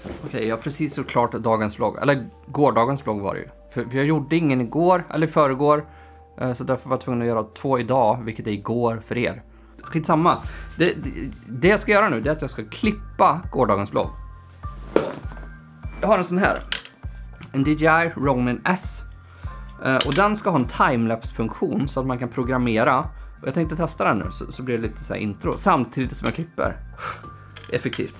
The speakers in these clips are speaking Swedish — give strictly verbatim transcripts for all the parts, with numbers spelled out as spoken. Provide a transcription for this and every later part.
Okej, okay, jag har precis gjort klart dagens vlogg. Eller gårdagens vlogg var det ju. För, för jag gjorde ingen igår, eller förrgår. Eh, så därför var jag tvungen att göra två idag, vilket är igår för er. Skitsamma. Det, det, det jag ska göra nu, det är att jag ska klippa gårdagens vlogg. Jag har en sån här. En D J I Ronin S. Eh, och den ska ha en timelapse-funktion så att man kan programmera. Och jag tänkte testa den nu, så, så blir det lite så här intro. Samtidigt som jag klipper. Effektivt.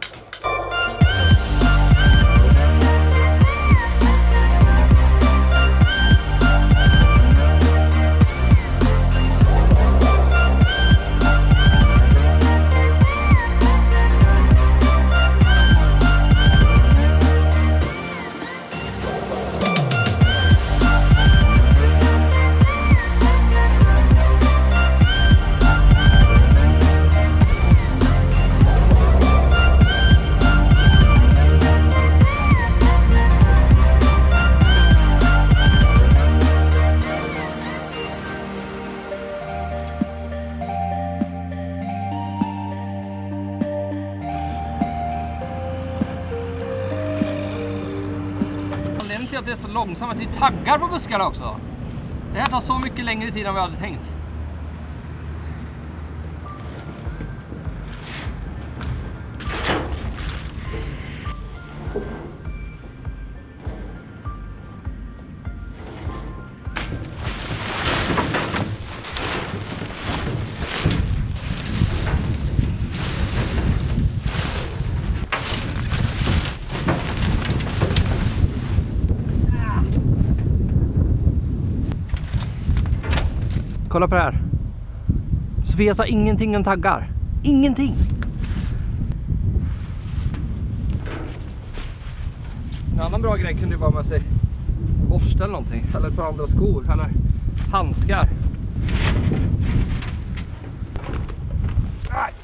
Till att det är så långsamt att det är taggar på buskarna också. Det här tar så mycket längre tid än vad jag hade tänkt. Kolla på det här. Sofia sa ingenting om taggar. Ingenting. En annan bra grej kunde ju vara med sig borste eller någonting. Eller ett par andra skor. Eller handskar. Aj.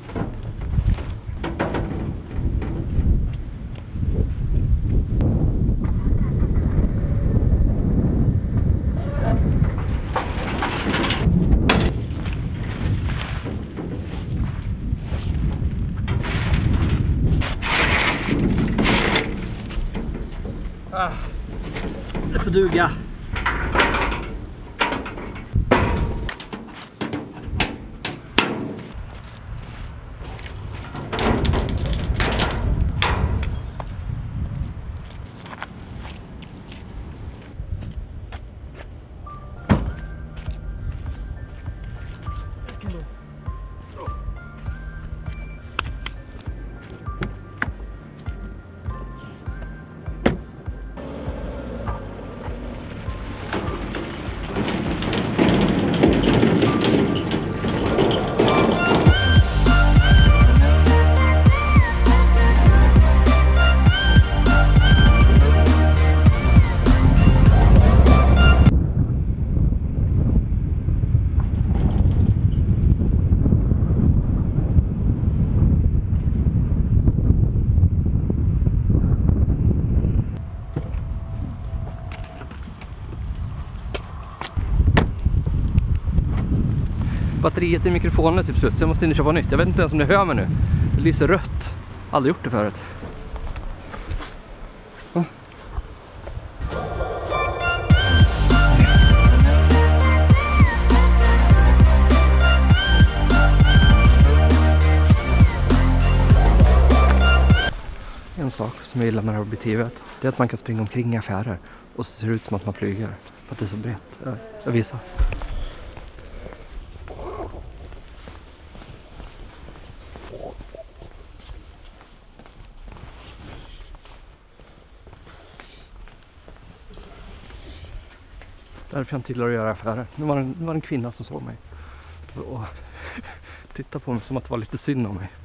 Ah, det får duga. Batteriet i mikrofonen är typ slut, så jag måste in och köpa nytt. Jag vet inte ens om det hör mig nu. Det lyser rött. Aldrig gjort det förut. Oh. En sak som jag gillar med det här objektivet, det är att man kan springa omkring i affärer och så ser det ut som att man flyger. För att det är så brett. Jag, jag visar. Därför jag inte gillar att göra affärer. Nu var det en, var det en kvinna som såg mig. Och tittade på mig som att det var lite synd om mig.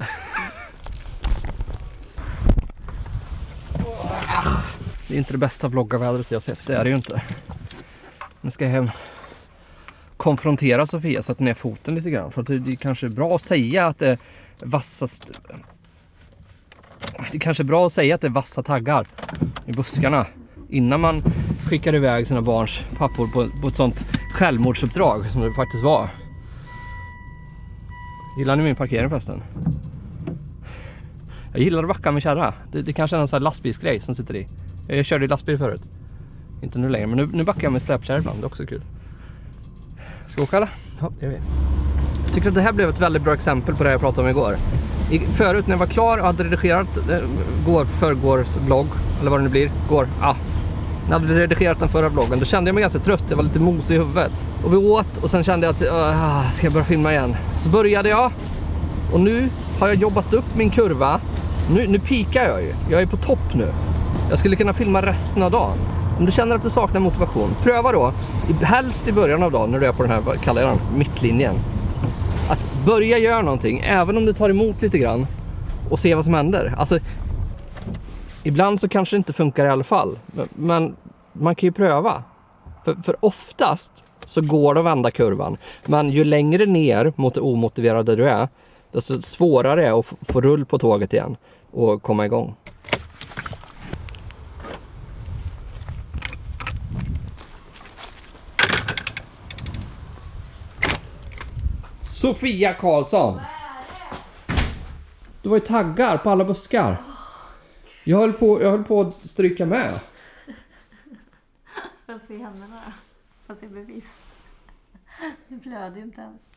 Det är inte det bästa vloggarvädret jag har sett. Det är det ju inte. Nu ska jag hem konfrontera Sofia, sätta ner foten lite grann. För att det är kanske bra att säga att det är vassast... Det är kanske bra att säga att det är vassa taggar i buskarna. Innan man skickar iväg sina barns pappor på, på ett sånt självmordsuppdrag som det faktiskt var. Gillar ni min parkering förresten? Jag gillar att backa med kärra. Det, det kanske är en sån här lastbilsgrej som sitter i. Jag körde i lastbil förut. Inte nu längre, men nu, nu backar jag med släpkärra ibland. Det är också kul. Ska vi åka eller? Ja, det gör vi. Jag tycker att det här blev ett väldigt bra exempel på det jag pratade om igår. I, förut när jag var klar och hade redigerat äh, går förgårs vlogg, eller vad det nu blir, går, ja. Ah. När jag hade redigerat den förra vloggen, då kände jag mig ganska trött, jag var lite mosig i huvudet. Och vi åt och sen kände jag att, uh, ska jag börja filma igen? Så började jag, och nu har jag jobbat upp min kurva. Nu, nu pikar jag ju, jag är på topp nu. Jag skulle kunna filma resten av dagen. Om du känner att du saknar motivation, pröva då, helst i början av dagen när du är på den här, vad kallar jag den, mittlinjen. Att börja göra någonting, även om det tar emot lite grann, och se vad som händer. Alltså, ibland så kanske det inte funkar i alla fall, men man kan ju pröva. För, för oftast så går det att vända kurvan, men ju längre ner mot det omotiverade du är, desto svårare är det att få rull på tåget igen och komma igång. Sofia Karlsson. Du var ju taggar på alla buskar. Jag höll på, jag höll på att stryka med. Får se händerna då. Får se bevis. Det blöder ju inte ens.